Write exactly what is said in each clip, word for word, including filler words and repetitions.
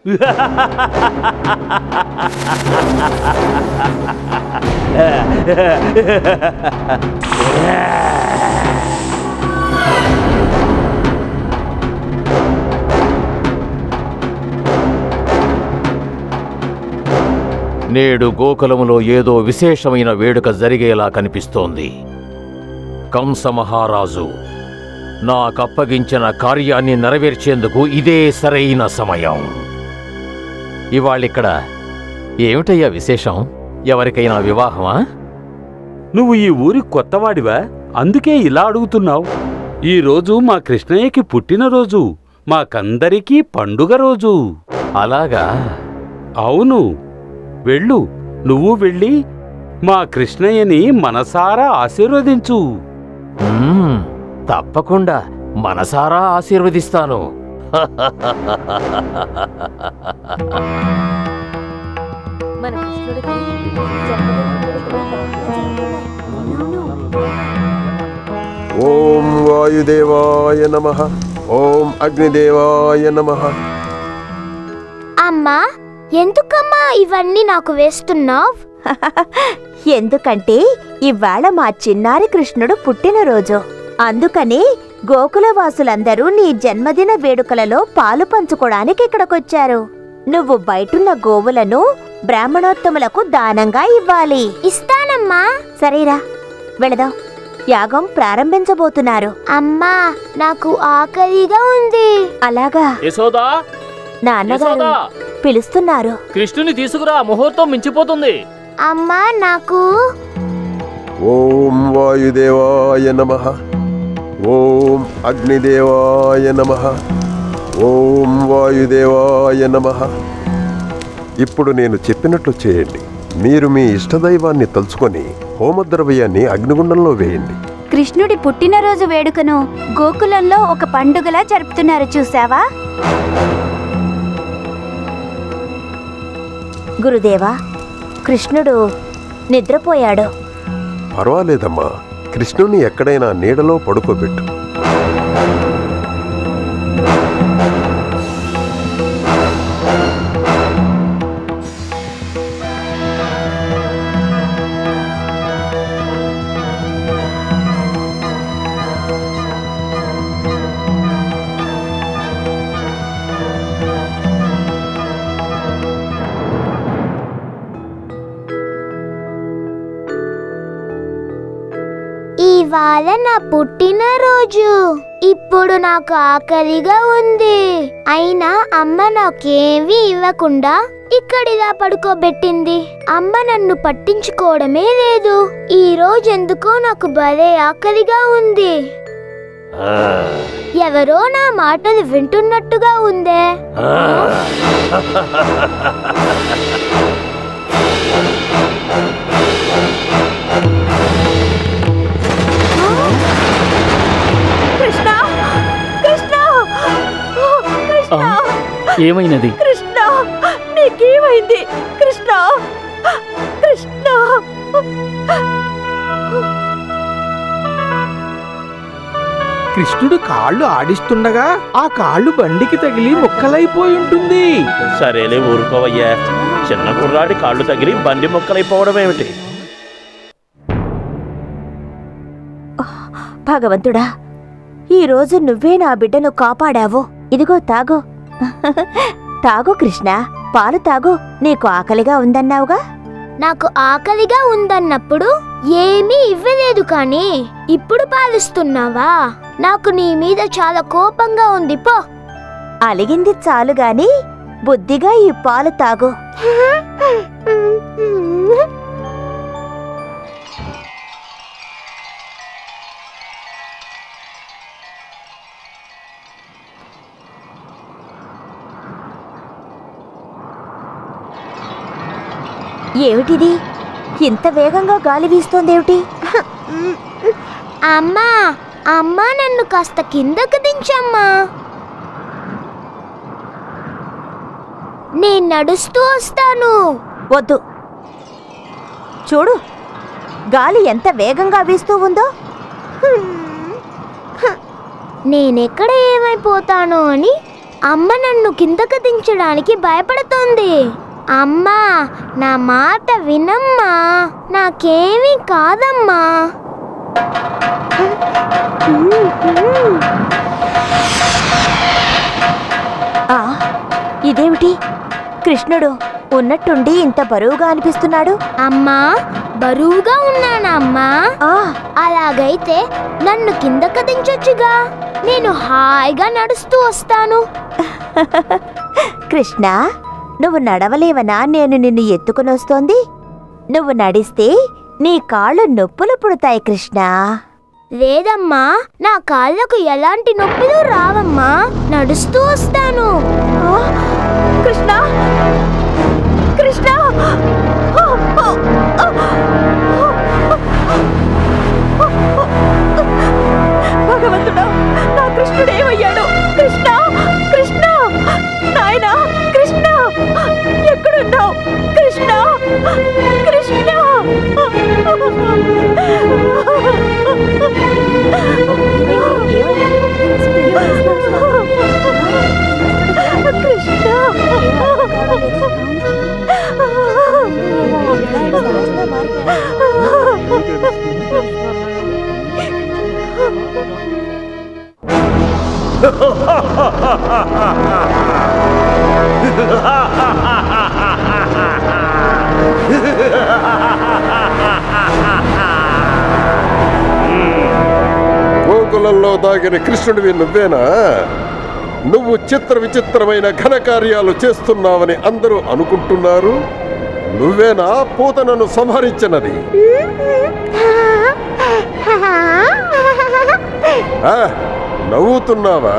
నేడు గోకులములో ఏదో విశేషమైన వేడుక జరిగేలా కనిపిస్తోంది. కంస మహారాజు నాకప్పగించిన కార్యాన్ని నెరవేర్చేందుకు ఇదే సరైన సమయం. ఇవాళిక్కడ ఏమిటయ్యా విశేషం? ఎవరికైనా వివాహమా? నువ్వు ఈ ఊరి కొత్తవాడివా? అందుకే ఇలా అడుగుతున్నావు. ఈరోజు మా కృష్ణయ్యకి పుట్టినరోజు, మాకందరికీ పండుగ రోజు. అలాగా? అవును. వెళ్ళు, నువ్వు వెళ్ళి మా కృష్ణయ్యని మనసారా ఆశీర్వదించు. తప్పకుండా మనసారా ఆశీర్వదిస్తాను. ఓం వాయుదేవాయ నమః. ఓం అగ్నిదేవాయ నమః. అమ్మా, ఎందుకమ్మా ఇవన్నీ నాకు వేస్తున్నావ్? ఎందుకంటే ఇవాళ మా చిన్నారి కృష్ణుడు పుట్టినరోజు. అందుకని గోకులవాసులందరూ నీ జన్మదిన వేడుకలలో పాలు పంచుకోవడానికి ఇక్కడికొచ్చారు. నువ్వు బయటున్న గోవులను బ్రాహ్మణోత్తములకు దానంగా ఇవ్వాలి. ఇస్తానమ్మా. సరేరా, వెళదాం. యాగం ప్రారంభించబోతున్నారు. అమ్మా, నాకు ఆకలిగా ఉంది. అలాగా? యశోదా, నాన్నగారు పిలుస్తున్నారు. కృష్ణుని తీసుకురా, ముహూర్తం మించిపోతుంది. అమ్మా, నాకు ఓం వాయుదేవాయ నమః. ఓం అగ్నిదేవాయ నమః. ఓం వాయుదేవాయ నమః. ఇప్పుడు నేను చెప్పినట్లు చేయండి. మీరు మీ ఇష్టదైవాన్ని తలుచుకొని హోమద్రవ్యాన్ని అగ్నిగుండంలో వేయండి. కృష్ణుడి పుట్టినరోజు వేడుకను గోకులంలో ఒక పండుగలా జరుపుతున్నారు, చూసావా? గురుదేవా, కృష్ణుడు నిద్రపోయాడు. పర్వాలేదమ్మా, కృష్ణుని ఎక్కడైనా నీడలో పడుకోబెట్టు. ఇవాళ నా పుట్టినరోజు. ఇప్పుడు నాకు ఆకలిగా ఉంది. అయినా అమ్మ నాకేమీ ఇవ్వకుండా ఇక్కడిలా పడుకోబెట్టింది. అమ్మ నన్ను పట్టించుకోవడమే లేదు. ఈ రోజు ఎందుకో నాకు భలే ఆకలిగా ఉంది. ఎవరో నా మాటలు వింటున్నట్టుగా ఉందే. కృష్ణ, కృష్ణ, కృష్ణ, ఏమైనది? కృష్ణ, నీకేమైంది? కృష్ణ, కృష్ణ. కృష్ణుడు కాళ్ళు ఆడిస్తుండగా ఆ కాళ్ళు బండికి తగిలి ముక్కలైపోయి ఉంటుంది. సరేలే, ఊరుకోవయ్యా. చిన్న కుర్రాడి కాళ్ళు తగిలి బండి ముక్కలైపోవడం ఏమిటి? భగవంతుడా, ఈరోజు నువ్వే నా బిడ్డను కాపాడావు. ఇదిగో తాగు. తాగు కృష్ణ, పాలు తాగు. నీకు ఆకలిగా ఉందన్నావుగా? నాకు ఆకలిగా ఉందన్నప్పుడు ఏమీ ఇవ్వలేదు, కానీ ఇప్పుడు పాలిస్తున్నావా? నాకు నీ మీద చాలా కోపంగా ఉంది. పో. అలిగింది చాలు గాని బుద్ధిగా ఈ పాలు తాగు. ఏమిటిది? ఇంత వేగంగా గాలి వీస్తోందేమిటి? అమ్మా, అమ్మా, నన్ను కాస్త కిందకు దించమ్మా. నేను నడుస్తూ వస్తాను. వద్దు. చూడు, గాలి ఎంత వేగంగా వీస్తూ ఉందో. నేనెక్కడ ఏమైపోతానో అని అమ్మ నన్ను కిందకు దించడానికి భయపడుతోంది. అమ్మా, నా మాట వినమ్మా, నాకేమీ కాదమ్మా. ఆ, ఇదేమిటి? కృష్ణుడు ఉన్నట్టుండి ఇంత బరువుగా అనిపిస్తున్నాడు. అమ్మా, బరువుగా ఉన్నానా అమ్మా? ఆ, అలాగైతే నన్ను కిందకు దించొచ్చుగా, నేను హాయిగా నడుస్తూ వస్తాను. కృష్ణ, నువ్వు నడవలేవనా నేను నిన్ను ఎత్తుకుని వస్తోంది? నువ్వు నడిస్తే నీ కాళ్ళు నొప్పులు పుడతాయి కృష్ణ. లేదమ్మా, నా కాళ్ళకు ఎలాంటి నొప్పులు రావమ్మా, నడుస్తూ వస్తాను. ఆ, కృష్ణ కృష్ణ భగవంతుడా, నా కృష్ణుడు ఏమయ్యాడు? కృష్ణ కృష్ణ నాయనా, కృష్ణ ఎక్కడున్నావు? కృష్ణ కృష్ణ గోకులంలో దాగిన కృష్ణుడివి నువ్వేనా? నువ్వు చిత్ర విచిత్రమైన ఘనకార్యాలు చేస్తున్నావని అందరూ అనుకుంటున్నారు. నువ్వేనా పూతనను సంహరించినది? ఆ, నవ్వుతున్నావా?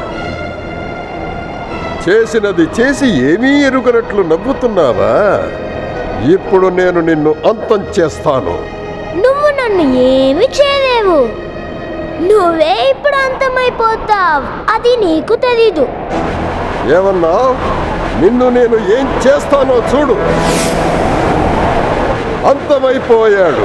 చేసినది చేసి ఏమీ ఎరుగనట్లు నవ్వుతున్నావా? ఇప్పుడు నేను నిన్ను అంతం చేస్తాను. నువ్వు నన్ను ఏమి చేయలేవు. నువ్వే ఇప్పుడు అంతమైపోతావు, అది నీకు తెలీదు. ఏమన్నా? నిన్ను నేను ఏం చేస్తానో చూడు. అంతమైపోయాడు.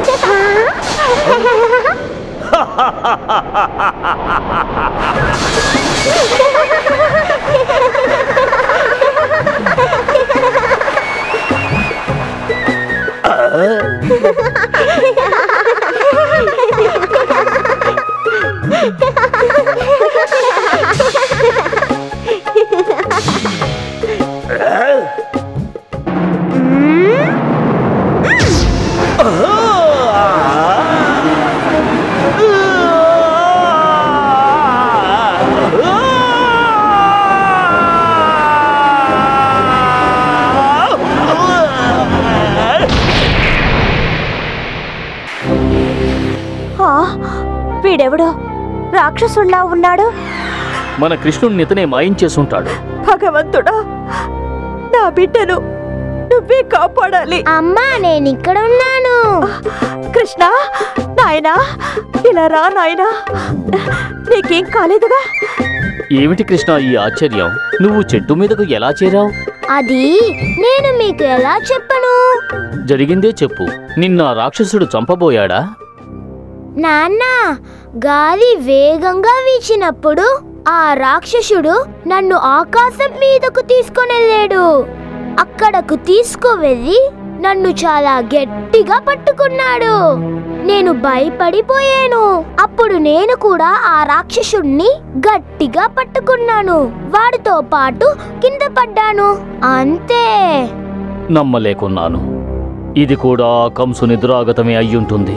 వీడెవడో రాక్షసుల్లా ఉన్నాడు. మన కృష్ణుడిని ఇతనే మాయించేసుంటాడు. భగవంతుడా, నా బిడ్డను నువ్వే కాపాడాలి. అమ్మా, నేను ఇక్కడ ఉన్నాను. కృష్ణ, నాయనా ఇలా రా నాయనా, నీకేం కాలేదుగా? ఏమిటి కృష్ణ ఈ ఆశ్చర్యం? నువ్వు చెట్టు మీదకు ఎలా చేరావు? అది నేను మీకు ఎలా చెప్పను? జరిగిందే చెప్పు. నిన్న రాక్షసుడు చంపబోయాడా? నాన్న, గాలి వేగంగా వీచినప్పుడు ఆ రాక్షసుడు నన్ను ఆకాశం మీదకు తీసుకొనెళ్ళాడు. అక్కడకు తీసుకువెళ్ళి నన్ను చాలా గట్టిగా పట్టుకున్నాడు. నేను భయపడిపోయాను. అప్పుడు నేను కూడా ఆ రాక్షసుడిని గట్టిగా పట్టుకున్నాను. వాడితో పాటు కింద పడ్డాను. అంతే. నమ్మలేకున్నాను. ఇది కూడా కంసు నిద్రాగతమే అయ్యుంటుంది.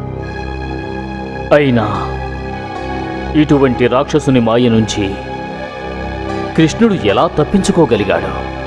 అయినా ఇటువంటి రాక్షసుని మాయ నుంచి కృష్ణుడు ఎలా తప్పించుకోగలిగాడు?